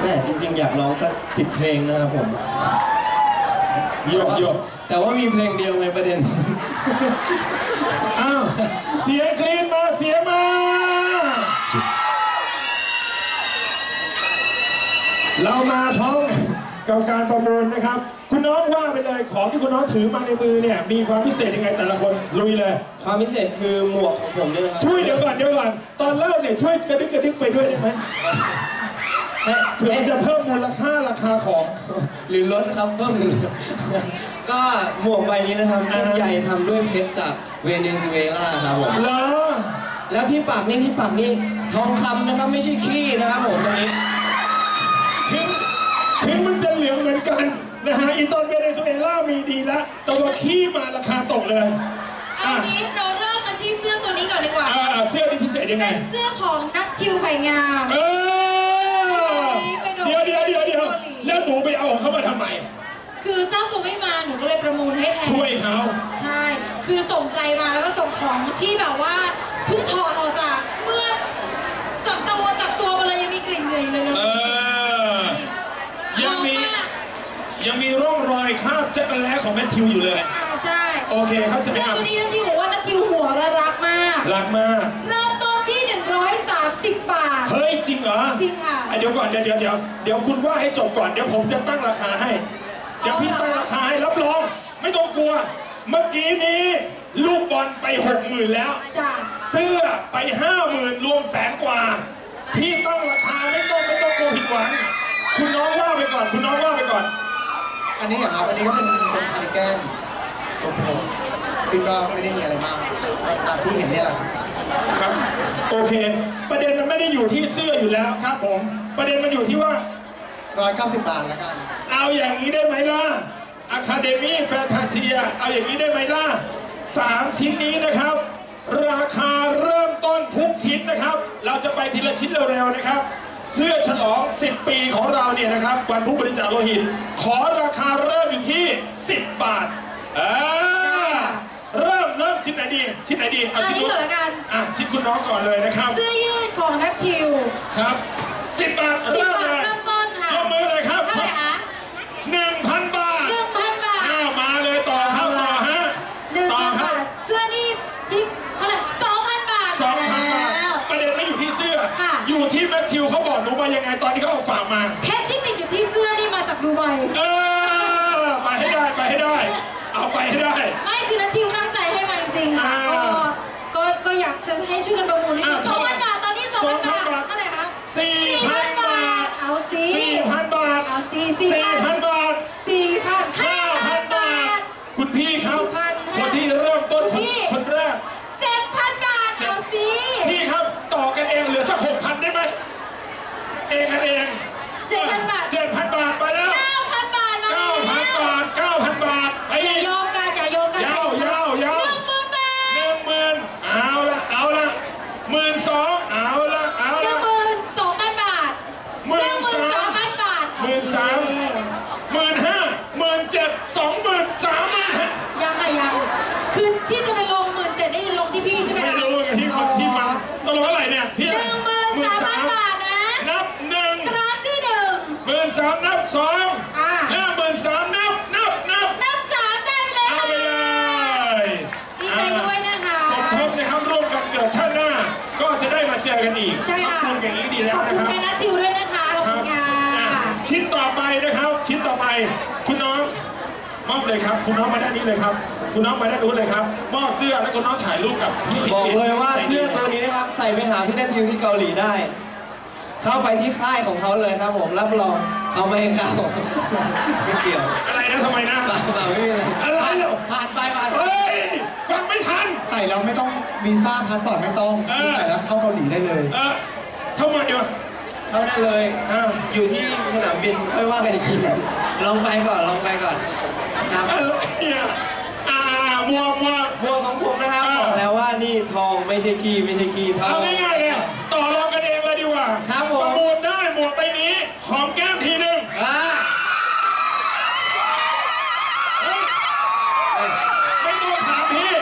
แต่จริงๆอยากร้องสัก10 เพลงนะครับผมโยกแต่ว่ามีเพลงเดียวไงประเด็นอ้าวเสียงกรี๊ดมาเสียงมาเรามาพร้อมกับการประมูลนะครับคุณน้องว่าไปเลยของที่คุณน้องถือมาในมือเนี่ยมีความพิเศษยังไงแต่ละคนลุยเลยความพิเศษคือหมวกของผมด้วยนะครับช่วยเดี๋ยวก่อนตอนเล่าเนี่ยช่วยกระดึกไปด้วยได้ไหมเพื่อจะเพิ่มมูลค่าราคาของหรือลดครับเพิ่มหรือก็หมวกใบนี้นะครับเส้นใหญ่ทำด้วยเพชรจากเวเนซุเอลาครับผมแล้วที่ปากนี่ทองคำนะครับไม่ใช่ขี้นะครับผมตรงนี้ถึงมันจะเหลืองเหมือนกันนะฮะอีตอนเวเนซุเอลามีดีแล้วแต่ว่าขี้มาราคาตกเลยอันนี้เราเริ่มกันที่เสื้อตัวนี้ก่อนดีกว่าเสื้อนี้พิเศษยังไงเป็นเสื้อของนัททิวไผ่งามเดี๋ยวแล้วหนูไปเอาของเขามาทำไมคือเจ้าตัวไม่มาหนูก็เลยประมูลให้แทนช่วยเขาใช่คือส่งใจมาแล้วก็ส่งของที่แบบว่าเพิ่งถอดออกจากเมื่อจากตัวมาเลยยังมีกลิ่นเลยนะยังมีร่องรอยคราบจักรแล้ของแมทธิวอยู่เลยใช่โอเคเข้าใจครับเสื้อตัวนี้นัททิวบอกว่านัททิวหัวรักมากเริ่มต้นที่130 บาทเฮ้ยจริงเหรอจริงค่ะเดี๋ยวก่อนเดี๋ยวคุณว่าให้จบก่อนเดี๋ยวผมจะตั้งราคาให้เดี๋ยวพี่ตั้งราคาให้รับรองไม่ต้องกลัวเมื่อกี้นี้ลูกบอลไป60,000แล้วเสื้อไป50,000รวม100,000 กว่าพี่ตั้งราคาไม่ต้องกลัวผิดหวังคุณน้องว่าไปก่อนอันนี้ครับอันนี้ก็เป็นคาร์ดิแกนตัวโปรซึ่งก็ไม่ได้มีอะไรมากตามที่เห็นนี่แหละครับโอเคประเด็นมันไม่ได้อยู่ที่เสื้ออยู่แล้วครับผมประเด็นมันอยู่ที่ว่า 190 บาทแล้วกันเอาอย่างนี้ได้ไหมล่ะ Academy Fantasia เอาอย่างนี้ได้ไหมล่ะ3 ชิ้นนี้นะครับราคาเริ่มต้นทุกชิ้นนะครับเราจะไปทีละชิ้นเร็วๆนะครับเพื่อฉลอง10 ปีของเราเนี่ยนะครับวันผู้บริจาคโลหิตขอราคาเริ่มอยู่ที่10 บาทเริ่มชิ้นไหนดีเอาชิ้นนู้นชิ้นคุณน้องก่อนเลยนะครับเสื้อยืดของนัททิวครับ10 บาทเริ่มต้นค่ะยกมือเลยครับเท่าไหร่คะ 1,000 บาทมาเลยต่อฮะ 1,000 บาทเสื้อนี่ที่เท่าไหร่ 2,000 บาทประเด็นไม่อยู่ที่เสื้ออยู่ที่แมทธิวเขาบอกหนูมายังไงตอนที่เขาเอาฝากมาเพชรที่ติดอยู่ที่เสื้อนี่มาจากดูไบไปให้ได้เอาไปให้ได้ไม่คือนัททิวตั้งใจให้มาจริงๆค่ะก็อยากจะให้ช่วยกันประมูลนี่2,000 บาทตอนนี้ 2,000 บาทเท่าไหร่คะ 4,000 บาทเอาสิ 4,000 บาทเอาสิ 4,000 บาท 5,000 บาทคุณพี่ครับคนที่เริ่มต้นคนแรก 7,000 บาทเอาสิพี่ครับต่อกันเองเหลือสัก 6,000 ได้ไหมเองกันเอง 7,000 บาท 7,000 บาทไปแล้ว 9,000 บาทมาแล้ว 9,000 บาทอย่าโยงกันยาว 10,000 บาท 10,000เอาละ12,000เอาละ 12,000 บาท 13,000 บาท 13,000 15,000 17,000 20,000 30,000 ยังคือที่จะไปลง17,000ได้ลงที่พี่ใช่ไหมไม่รู้พี่มาต้องลงเท่าไหร่เนี่ยพี่ 13,000 บาทนะนับ1 ครั้งที่1 13,000 นับ2แล้ว13,000 นับ 3ได้เลยเอาไปเลยดีใจด้วยนะคะสมทบนะครับร่วมกันเกิดชาติหน้าก็จะได้มาเจอกันอีกใช่ค่ะขอบคุณอย่างนี้ดีแล้วนะครับขอบคุณนัททิวด้วยนะคะขอบคุณค่ะชิ้นต่อไปนะครับคุณน้องมอบเลยครับคุณน้องมาด้านนี้เลยครับคุณน้องมาด้านนู้นเลยครับมอบเสื้อแล้วคุณน้องถ่ายรูปกับพี่บอกเลยว่าเสื้อตัวนี้นะครับใส่ไปหาพี่นัททิวที่เกาหลีได้เข้าไปที่ค่ายของเขาเลยครับผมรับรองเขาไม่ให้เข้าไม่เกี่ยวอะไรนะทำไมนะไม่มีอะไรผ่านไปเฮ้ยฟังไม่ทันใส่แล้วไม่ต้องวีซ่าพาสปอร์ตไม่ต้องใส่แล้วเข้าเกาหลีได้เลยทำไมวะเข้าได้เลยอยู่ที่สนามบินค่อยว่ากันอีกทีลองไปก่อนครับมัวของผมนะครับบอกแล้วว่านี่ทองไม่ใช่ขี้ทองเอาง่ายๆเลยต่อรองกันเองเลยดีกว่าครับผมประมูลได้หมวกใบนี้หอมแก้มทีนึงไม่ต้องถามพี่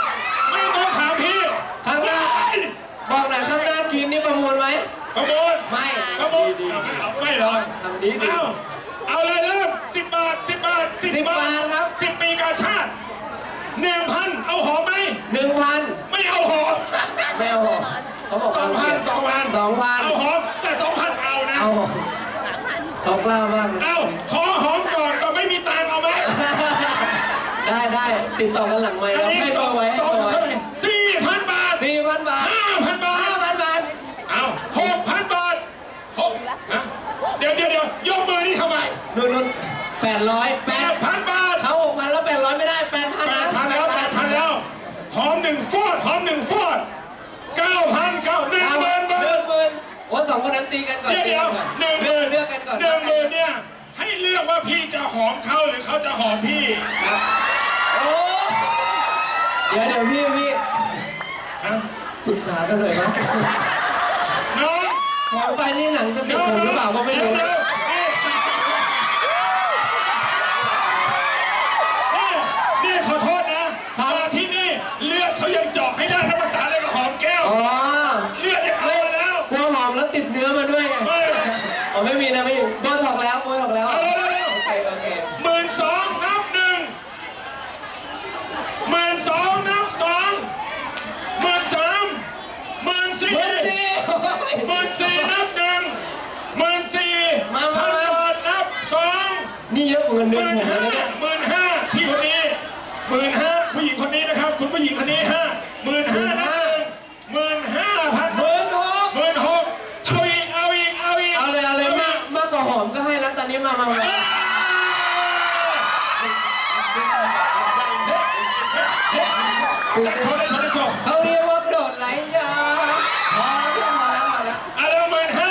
ข้างหน้าบอกหน่อยข้างหน้ากินนี่ประมูลไหมประมูลไม่ไม่เหรอรอทำดีดีเอาเลยเริ่ม10 บาท 10 บาท 10 บาทครับ 10 ปีกาชาติ 1,000 เอาหอมไหม 1,000 ไม่เอาหอมไม่เอาหรอกเขาบอก 2,000 2,000 เอาหอมแต่ 2,000 เอานะเอาเขากล้ามากเอาขอหอมก่อนก็ไม่มีตังค์เอาไหมได้ติดต่อกันหลังไมค์อันเรานี้ให้เบอร์ไว้สองเท่าไหร่4,000 บาท 4,000 บาท 5,000 บาท 5,000 บาทเอา6,000 บาทฮะเดี๋ยวยกมือนี่ทำไมนู่น800 8,000 บาทเขา6,000แล้ว800ไม่ได้ 8,000 8,000 แล้ว 8,000 แล้ว หอม1 ฟอด 9,000 10,000 บาทโอ้สองคนนั้นตีกันก่อนเดี๋ยวเลือกกันก่อน 10,000เนี่ยให้เลือกว่าพี่จะหอมเขาหรือเขาจะหอมพี่ครับโอ้เดี๋ยวพี่ฮะปรึกษากันหน่อยนะน้องมองไปนี่หนังจะติดผมหรือเปล่าก็ไม่รู้เดี๋ยวนี่ขอโทษนะมาที่นี่เลือดเขายังเจาะให้ได้นะภาษาอะไรก็หอมแก้วอ๋อเลือดยังเอาแล้วกลัวหอมแล้วติดเนื้อมาด้วยไงอ๋อไม่มีนะไม่มีโบท็อกแล้วโอเค 12,000 นับ 1 12,000 นับ 2 13,000 14,000 นับ 1 14,000 มาบาทนับ 2 นี่เยอะกว่าเงินเดือนผมเลยเนี่ย 15,000 พี่คนนี้ 15,000 ผู้หญิงคนนี้นะครับคุณผู้หญิงคนนี้ 15,000 นับ 1 15,000 16,000 เอาอีกเอาเลยมากกว่าหอมก็ให้แล้วตอนนี้มาโชว์เขาเรียกว่ากระโดดไหลยาพอแล้วมาแล้วเอาแล้ว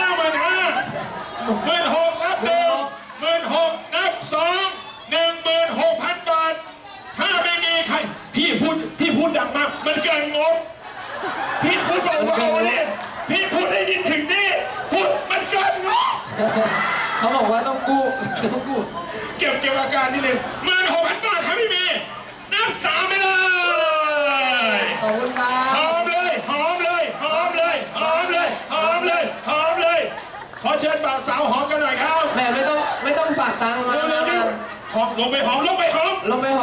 15,000 นับ 16,000 นับ 2 16,000 บาท ถ้าไม่มีใครพี่พูดดังมากมันเกินงบพี่พูดเบาๆเลยพี่พูดได้ยินถึงนี่พูดมันเกินงบเขาบอกว่าต้องกู้เก็บอาการนิดนึง16,000 บาทถ้าไม่มีนับ 3 ไปเลยขอบคุณครัหบอมเลยขอเชิญบ่าวสาวหอมกันหน่อยครับแม่ไม่ต้องฝากตังค์มาเร็วหอมลงไปหอมลงไปหอมลงไปเลย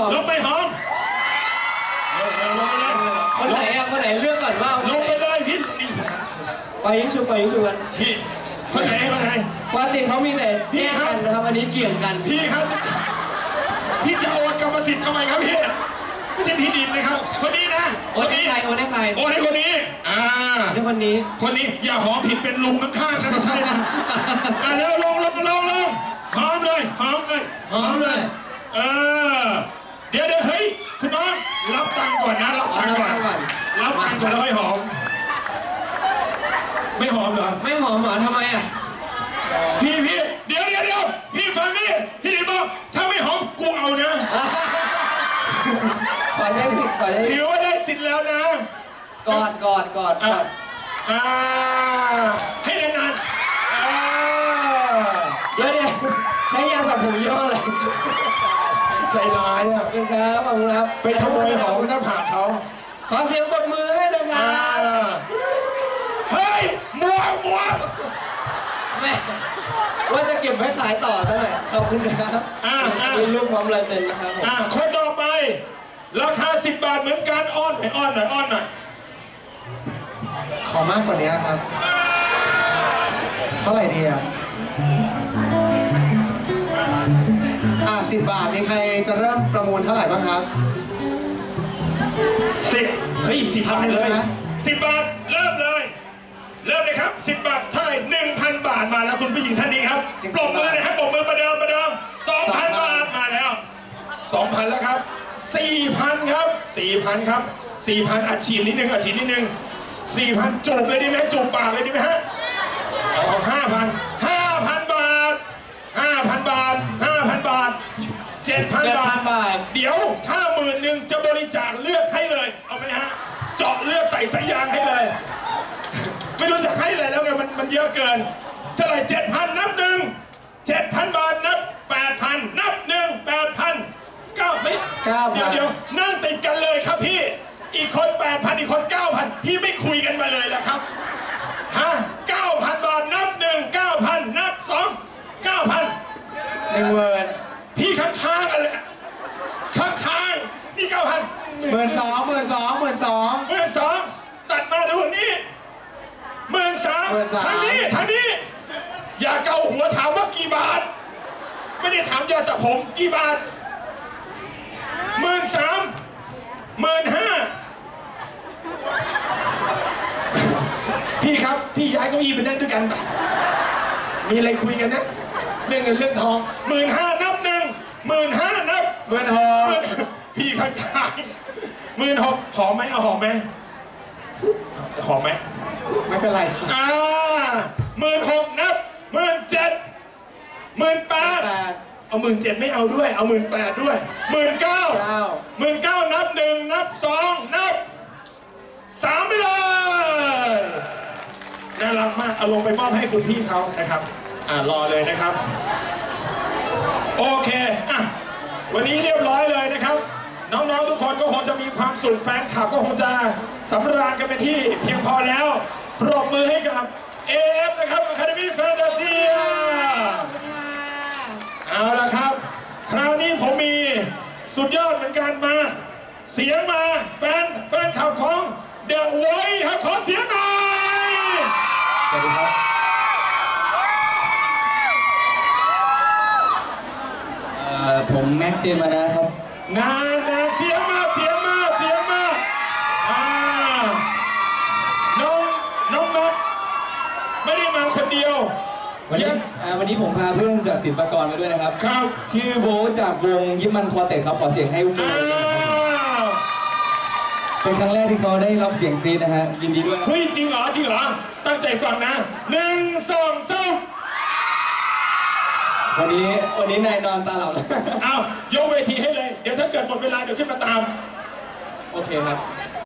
คนไหนเลือกก่อนว่าลงไปเลยพี่ไปยิงชุบกันพี่คนไหนปกติเขามีแต่แยกกันนะครับอันนี้เกี่ยงกันพี่ครับพี่จะโอนกรรมสิทธิ์ทำไมครับพี่ไม่ใช่ที่ดินนะครับคนนี้นะโอนให้ใครโอนให้คนนี้คนนี้อย่าหอมผิดเป็นลุงข้างๆนะไม่ใช่นะแล้วลงหอมเลยเดี๋ยวเฮ้ยคุณน้องรับตังค์ก่อนนะรับตังค์ก่อนแล้วค่อยหอมไม่หอมเหรอไม่หอมเหรอทำไมอ่ะพี่เดี๋ยวพี่ฟังนี่พี่ดิบอกถ้าไม่หอมกูเอานะขอได้สิถือว่าได้สิทธิ์แล้วนะกอดให้นานเดี๋ยวใช้ยาสระผมยี่ห้ออะไรใจร้ายอ่ะขอบคุณครับไปขโมยหอมหน้าผากเขาขอเสียงปรบมือให้ด้วยครับเฮ้ยมัวแม่ว่าจะเก็บไว้ขายต่อซะหน่อยขอบคุณครับมีรูปพร้อมลายเซ็นนะครับผมคนต่อไปราคา10 บาทเหมือนกันอ้อนหน่อยขอมากกว่านี้ครับ เท่าไหร่ดี10 บาท มีใครจะเริ่มประมูลเท่าไหร่บ้างครับ 10 เฮ้ย 10 บาทเลย10 บาทเริ่มเลยครับ10 บาทเท่าไหร่ 1,000 บาทมาแล้วคุณผู้หญิงท่านนี้ครับปรบมือนะครับปรบมือประเดิม 2,000 บาทมาแล้ว 2,000 แล้วครับ 4,000 ครับ 4,000 อัดฉีดนิดนึง 4,000 จูบเลยดีไหมจูบปากเลยดีไหมฮะ5,000 บาท 7,000 บาท เดี๋ยวถ้า10,000จะบริจาคเลือดให้เลย เอาไหมฮะ เจาะเลือดใส่สายยางให้เลย ไม่รู้จะให้อะไรแล้วไงมันเยอะเกิน เท่าไหร่ 7,000 นับ 7,000 บาทนับ 8,000 นับ 8,000 เดี๋ยวนั่งติดกันเลยครับพี่ อีกคน 8,000 อีกคน 9,000 พี่ไม่คุยกันมาเลยแล้วครับ 9,000 บาทนับ 9,000 นับ 2 ตัดมาดูนี่13,000ทางนี้อย่าเกาหัวถามว่ากี่บาทไม่ได้ถามยาสระผมกี่บาท13,000 15,000พี่ครับพี่ย้ายเก้าอี้ไปนั่งด้วยกันไปมีอะไรคุยกันนะเรื่องเงินเรื่องทอง15,000นับ15,000นับ16,000พี่ข้างๆ16,000หอมไหมเอาหอมไหมไม่เป็นไร 16,000นับ17,000 18,000เอา17,000ไม่เอาด้วยเอา18,000ด้วย19,000นับ1นับ2นับ3ไปเลยน่ารักมากเอาลงไปมอบให้คุณพี่เขานะครับรอเลยนะครับโอเควันนี้เรียบร้อยเลยนะครับน้องๆทุกคนก็คงจะมีความสุขแฟนคลับก็คงจะสำราญกันไปที่เพียงพอแล้วปรบมือให้กับ AF นะครับ Academy Fantasia เอาละครับคราวนี้ผมมีสุดยอดเหมือนกันมาเสียงมาแฟนคลับของเดอะไวท์ครับขอเสียงหน่อยสวัสดีครับผมแม็กเจมานะครับนาเสียงมาน้องไม่ได้มาคนเดียววันนี้ผมพาเพื่อนจากศิลปากรมาด้วยนะครับครับชื่อโบจากวงยิมมันควอเต็ตครับขอเสียงให้วงด้วยเป็นครั้งแรกที่เขาได้รับเสียงกรี๊ดนะฮะยินดีด้วยเฮ้ยจริงเหรอตั้งใจฟังนะ1 2 3 วันนี้นายนอนตาหลับแล้วยกเวทีให้เลยเดี๋ยวถ้าเกิดหมดเวลาเดี๋ยวขึ้นมาตามโอเคครับ